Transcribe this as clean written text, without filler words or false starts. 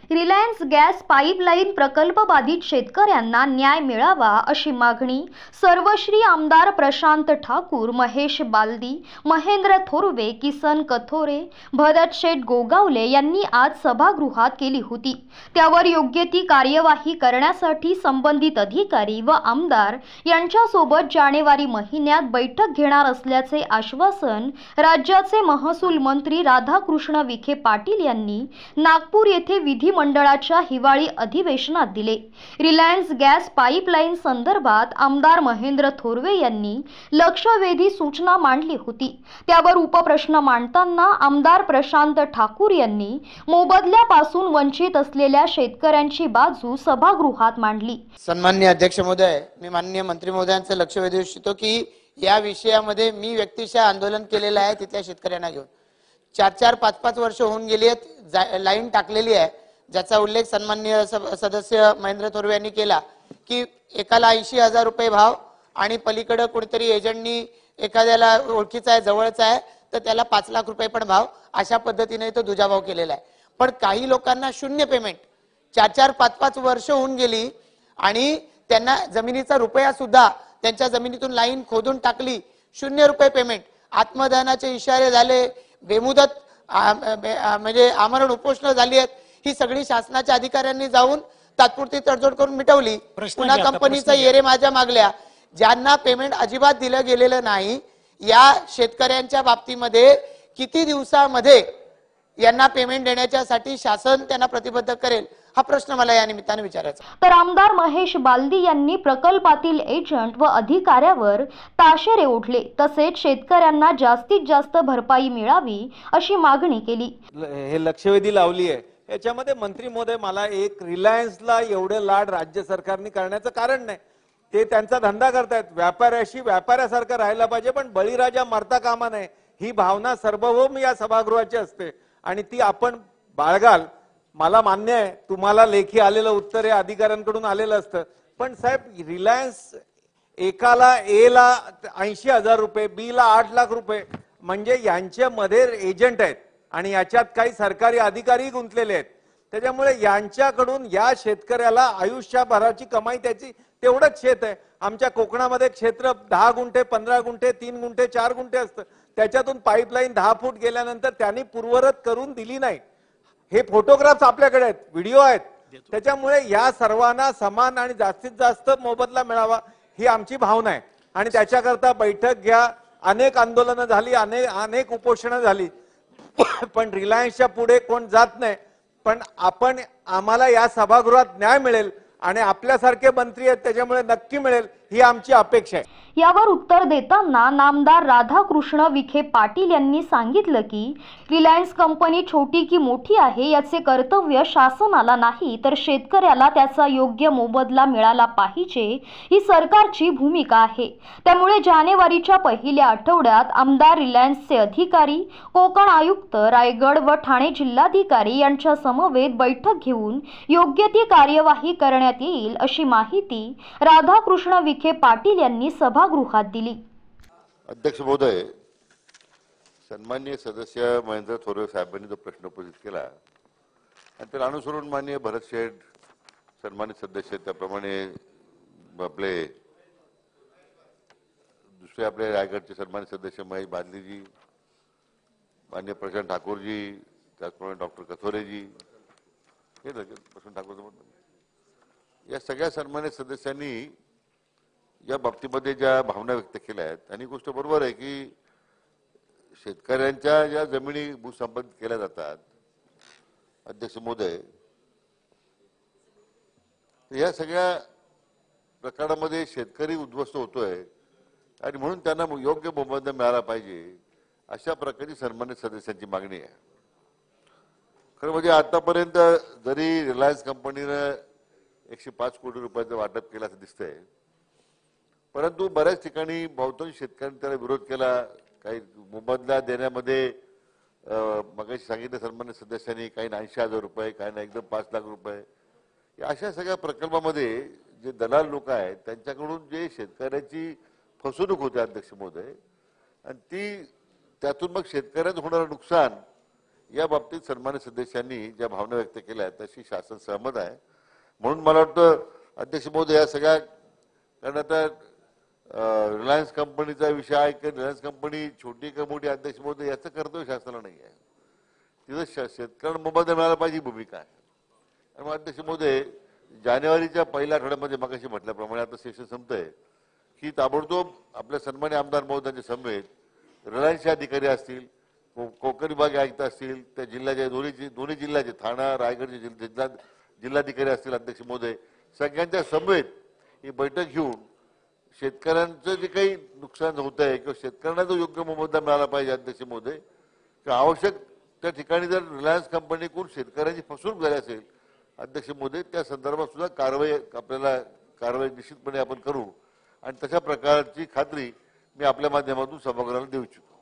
Reliance gas pipeline प्रकल्प बाधित शेतकऱ्यांना न्याय मिळावा अशी मागणी सर्वश्री आमदार प्रशांत ठाकूर, महेश बालदी, महेंद्र थोरवे, किसन कथोरे, भरत शेठ गोगावले यांनी आज सभागृहात केली होती। त्यावर योग्य ती कार्यवाही करण्यासाठी संबंधित अधिकारी व आमदार यांच्यासोबत जानेवारी महिन्यात बैठक घेणार असल्याचे आश्वासन राज्याचे महसूल मंत्री राधाकृष्ण विखे पाटील यांनी नागपूर येथे मंडळाच्या हिवाळी अधिवेशनात दिले। रिलायन्स गॅस पाईपलाईन संदर्भात आमदार महेंद्र थोरवे यांनी लक्षवेधी सूचना मांडली होती। त्यावर उपप्रश्न मांडताना आमदार प्रशांत ठाकूर यांनी मोबदल्यापासून वंचित असलेल्या शेतकऱ्यांची बाजू सभागृहात मांडली। सन्माननीय अध्यक्ष महोदय, मी माननीय मंत्री महोदयांचं लक्ष वेधू इच्छितो की या विषयामध्ये मी व्यक्तिशः आंदोलन केलेलं आहे तिथल्या शेतकऱ्यांना घेऊन। 4-4, 5-5 वर्ष होऊन गेली आहेत, लाईन टाकलेली आहे, ज्याचा उल्लेख सन्माननीय सदस्य महेंद्र थोरवे यांनी केला की एकाला 80,000 रुपये भाव आणि पलीकडे कोणीतरी एजंटनी एखाद्याला ओळखीचा आहे, जवळचा आहे, तर त्याला 5 लाख रुपये पण भाव, अशा पद्धतीने तो दुजाभाव केलेला आहे। पण काही लोकांना शून्य पेमेंट, 4-4, 5-5 वर्ष होऊन गेली आणि त्यांना जमिनीचा रुपया सुद्धा त्यांच्या जमिनीतून लाईन खोदून टाकली, 0 रुपये पेमेंट, आत्मदहनाचे इशारे झाले, बेमुदत म्हणजे आमरण उपोषण झाली आहेत। ही सगळी शासनाच्या अधिकाऱ्यांनी जाऊन तात्पुरती तडजोड करून मिटवली। पुन्हा कंपनीचा येरे माझ्या मागल्या, ज्यांना पेमेंट अजिबात दिलं गेलेलं नाही, या शेतकऱ्यांच्या बाबतीमध्ये किती दिवसामध्ये यांना पेमेंट देण्याच्यासाठी शासन त्यांना प्रतिबद्ध करेल, हा प्रश्न मला या निमित्ताने विचारायचा। तर आमदार महेश बालदी यांनी प्रकल्पातील एजंट व अधिकाऱ्यावर ताशेरे ओढले, तसेच शेतकऱ्यांना जास्तीत जास्त भरपाई मिळावी अशी मागणी केली। हे लक्षवेधी लावली आहे, याच्यामध्ये मंत्री महोदय मला एक रिलायन्सला एवढे लाड राज्य सरकारने करण्याचं कारण नाही, ते त्यांचा धंदा करतायत, व्यापाऱ्याशी व्यापाऱ्यासारखं राहायला पाहिजे, पण बळीराजा मरता कामा नये, ही भावना सार्वभौम या सभागृहाची असते आणि ती आपण बाळगाल। मला मान्य आहे तुम्हाला लेखी आलेलं उत्तर हे अधिकाऱ्यांकडून आलेलं असतं, पण साहेब रिलायन्स एकाला ए ला 80,000 रुपये, बी ला 8 लाख रुपये, म्हणजे यांच्यामध्ये एजंट आहेत आणि याच्यात काही सरकारी अधिकारी गुंतलेले आहेत, त्याच्यामुळे यांच्याकडून या शेतकऱ्याला आयुष्यभराची कमाई त्याची तेवढंच शेत आहे। आमच्या कोकणामध्ये क्षेत्र 10 गुंठे, 15 गुंठे, 3 गुंठे, 4 गुंठे असतं, त्याच्यातून पाईपलाईन 10 फूट गेल्यानंतर त्यांनी पूर्वरत करून दिली नाही। हे फोटोग्राफ्स आपल्याकडे आहेत, व्हिडिओ आहेत, त्याच्यामुळे या सर्वांना समान आणि जास्तीत जास्त मोबदला मिळावा ही आमची भावना आहे आणि त्याच्याकरता बैठक घ्या, अनेक आंदोलनं झाली, अनेक उपोषणं झाली, पण रिलायन्सच्या पुढे कोण जात नाही। पण आम्हाला या सभागृहात न्याय मिळेल आणि आपल्यासारखे मंत्री आहेत त्याच्यामुळे नक्की मिळेल ही आमची अपेक्षा आहे। यावर उत्तर देताना नामदार राधाकृष्ण विखे पाटील यांनी सांगितलं की रिलायन्स कंपनी छोटी की मोठी आहे याचे कर्तव्य शासनाला नाही, तर शेतकऱ्याला त्याचा योग्य मोबदला मिळाला पाहिजे ही सरकारची भूमिका आहे। त्यामुळे जानेवारीच्या पहिल्या आठवड्यात आमदार रिलायन्सचे अधिकारी, कोकण आयुक्त, रायगड व ठाणे जिल्हाधिकारी यांच्या समवेत बैठक घेऊन योग्य ती कार्यवाही करण्यात येईल अशी माहिती राधाकृष्ण विखे पाटील यांनी सभागृहात दिली। अध्यक्ष महोदय, सन्माननीय सदस्य महेंद्र थोरवे साहेबांनी जो प्रश्न उपस्थित केला आणि त्याला अनुसरून माननीय भरत शेठ सन्मानित सदस्य, त्याप्रमाणे आपले दुसरे आपले रायगडचे सन्मानित सदस्य महेश बादलीजी, माननीय प्रशांत ठाकूरजी, त्याचप्रमाणे डॉक्टर कथोरेजी, हे प्रशांत ठाकूर, या सगळ्या सन्मानित सदस्यांनी या बाबतीमध्ये ज्या भावना व्यक्त केल्या आहेत आणि गोष्ट बरोबर आहे की शेतकऱ्यांच्या ज्या जमिनी भूसंपादित केल्या जातात, अध्यक्ष महोदय, या सगळ्या प्रकारामध्ये शेतकरी उद्ध्वस्त होतोय आणि म्हणून त्यांना योग्य मोबदला मिळाला पाहिजे अशा प्रकारची सन्मानित सदस्यांची मागणी आहे। खरं म्हणजे आतापर्यंत जरी रिलायन्स कंपनीनं 105 कोटी रुपयाचं वाटप केलं असं दिसतंय, परंतु बऱ्याच ठिकाणी बहुतांश शेतकऱ्यांनी त्याला विरोध केला। काही मोबदला देण्यामध्ये मगाशी सांगितलं सन्मानित सदस्यांनी, काही 80,000 रुपये, काही एकदम 5 लाख रुपये, या अशा सगळ्या प्रकल्पामध्ये जे दलाल लोक आहेत त्यांच्याकडून जे शेतकऱ्याची फसवणूक होते अध्यक्ष महोदय, आणि त्यातून मग शेतकऱ्यांचं होणारं नुकसान या बाबतीत सन्मान्य सदस्यांनी ज्या भावना व्यक्त केल्या आहेत तशी शासन सहमत आहे. म्हणून मला वाटतं अध्यक्ष महोदय या सगळ्या, कारण आता रिलायन्स कंपनीचा विषय आहे की रिलायन्स कंपनी छोटी का मोठी, अध्यक्ष महोदय याचं कर्तव्य शासनाला नाही आहे. तिथं शेतकऱ्यांना मोबदला मिळाला पाहिजे भूमिका आहे. आणि मग अध्यक्ष महोदय जानेवारीच्या पहिल्या आठवड्यामध्ये मगाशी म्हटल्याप्रमाणे आता सेशन संपतंय की ताबडतोब आपल्या सन्मान्य आमदार महोदयांच्या समेत रिलायन्सचे अधिकारी असतील, कोकण विभागीय आयुक्त असतील, त्या जिल्ह्याचे दोन्ही जिल्ह्याचे ठाणा रायगडचे जिल्हाधिकारी असतील, अध्यक्ष महोदय सगळ्यांच्या समेत ही बैठक घेऊन शेतकऱ्यांचं जे काही नुकसान होत आहे किंवा शेतकऱ्यांना जो योग्य मोबदला मिळाला पाहिजे अध्यक्ष महोदय, किंवा आवश्यक त्या ठिकाणी जर रिलायन्स कंपनीकडून शेतकऱ्यांची फसवणूक झाली असेल अध्यक्ष महोदय, त्या संदर्भात सुद्धा कारवाई निश्चितपणे आपण करू आणि तशा प्रकारची खात्री मी आपल्या माध्यमातून सभागृहाला देऊ इच्छितो.